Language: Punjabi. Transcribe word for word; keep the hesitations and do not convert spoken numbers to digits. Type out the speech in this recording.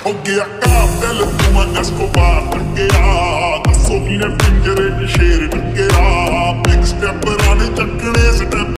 ਹੋ ਗਿਆ ਕਾਬ ਦਿਲ ਤੂੰ ਮੈਂ ਐਸਕੋਬਾਰ ਟੱਕਿਆ ਦੱਸੋ ਕਿਨੇ ਪਿੰਜਰੇ 'ਚ ਸ਼ੇਰ